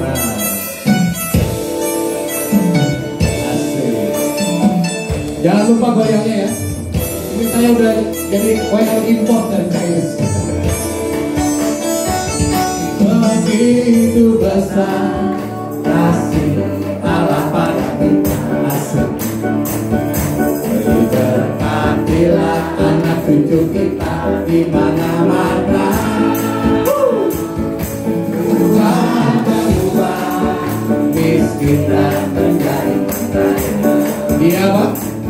Jangan lupa goyangnya ya. Ini saya udah jadi goyang import dari Chinese. Begitu besar kasih Allah pada kita, asik. Berkatilah anak cucu kita di mana-mana. Tuhan berubah miskin dan menjadi kaya. Iya Pak.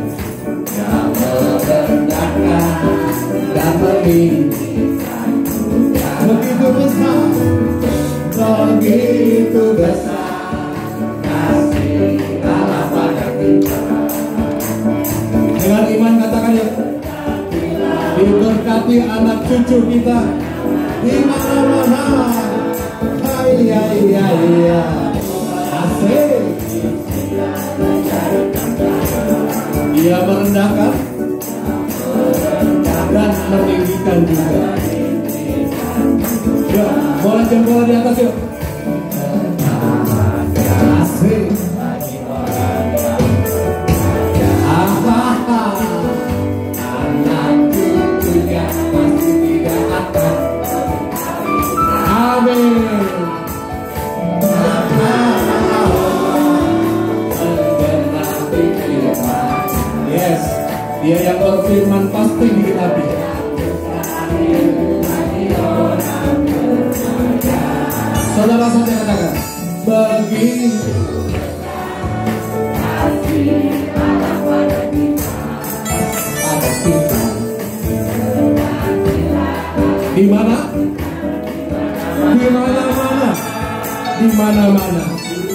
Dan meninggikan begitu besar, begitu besar kasih Allah pada kita. Dengan iman katakan ya, diberkati anak cucu kita di mana-mana. Iya, asik. Dia merendahkan dan meninggikan juga. Yuk, bola jempol di atas yuk. Asik. Anak cucunya pasti tidak akan. Amin. Yes, dia yang berfirman pasti digenapi. Saudara saudara katakan, begitu kasih Allah pada kita. Di mana? Di mana-mana. Di mana-mana.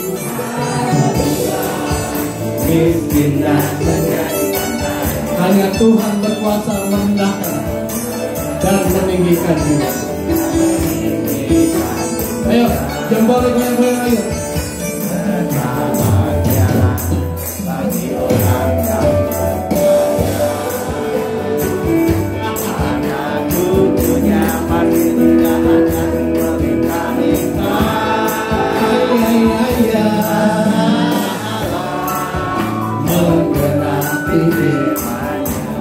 Miskin dan menjadi kaya. Hanya Tuhan berkuasa merendahkan dan meninggikan juga. Ayo, jempol goyang-goyang ayo. Bagi orang yang berkaya, anak cucunya pasti tidak akan meminta-minta. Iya. Menggenapi firman-Nya,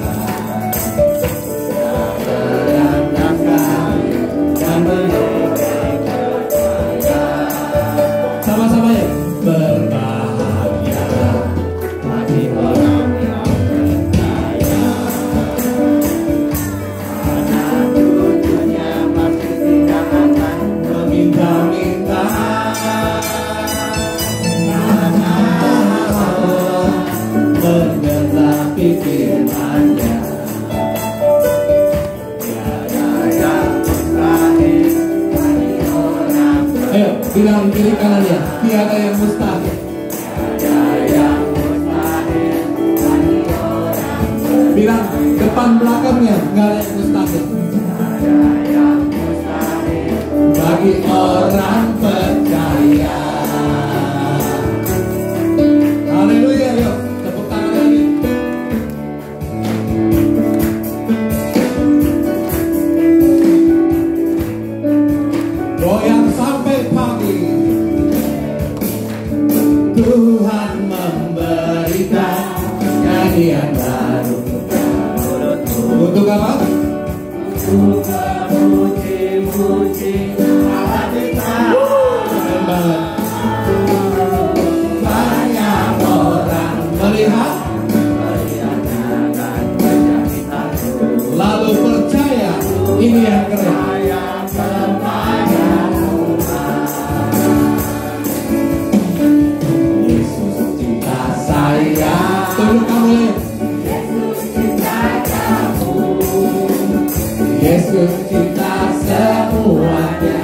merendahkan dan meninggikan. Sama-sama ya. Berbahagialah bagi orang yang berkaya, anak cucunya pasti tidak akan meminta-minta. Menggenapi firman-Nya, tiada yang mustahil bagi orang berkaya. Ayo, bilang kiri kanannya, tiada yang mustahil. Tiada yang mustahil bagi orang berkaya. Bilang depan belakangnya, nggak ada yang mustahil. Tiada yang mustahil bagi orang percaya. Haleluya, yuk. Goyang sampai pagi. Tuhan memberikan nyanyian baru. Untuk apa? Untuk memuji-muji Allah kita. Keren banget. Banyak orang melihat dan menjadi takut. Lalu percaya. Ini yang keren. Tunjuk kamu lihat. Yesus cinta semuanya.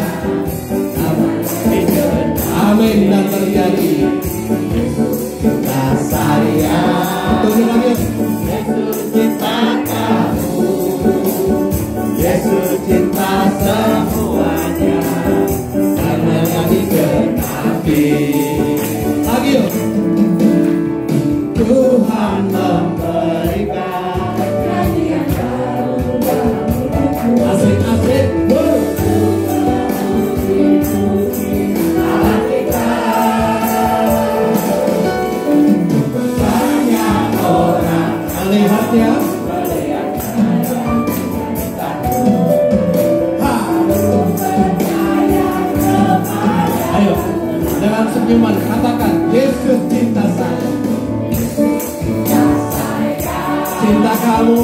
Amin dan terjadi. Yesus cinta saya. Tunjuk lagi. Yesus cinta kamu. Yesus cinta semuanya. Karena yang digenapi. Lagi yuk. Tuhan memberikan nyanyian baru. Asik-asik. Allah iman, katakan Yesus cinta saya. Cinta kamu,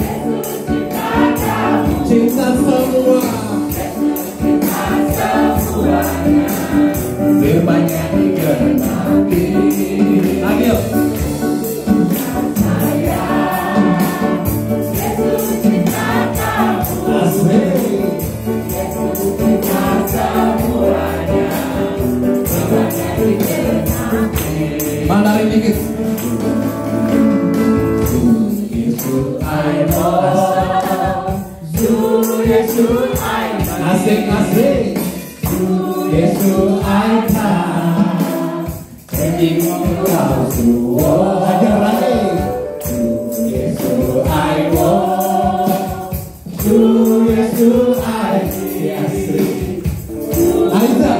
cinta semua, firman-Nya digenapi. Lagi yuk. Mandarin dikit. Asik-asik. Yesus aja. Jadi kau semua ajar lagi. Yesus ayo. Yesus asik. Aiza.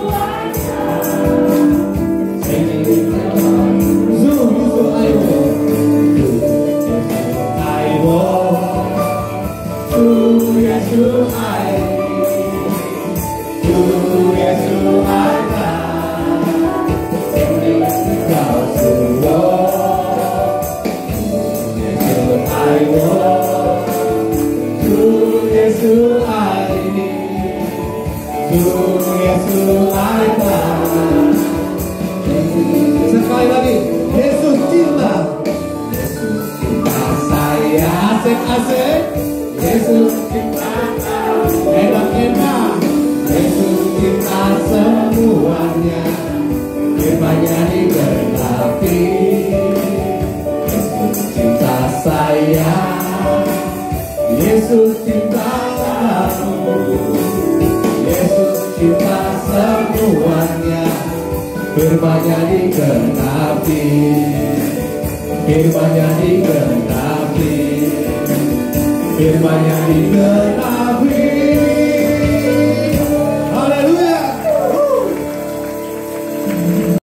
Sekali lagi, Yesus cinta. Yesus cinta saya. Asik-asik. Yesus cinta enak-enak. Yesus cinta semuanya. Firman-Nya digenapi. Yesus cinta saya. Yesus cinta kamu. Yesus cinta semuanya. Firman-Nya digenapi. Firman-Nya digenapi. Firman-Nya digenapi.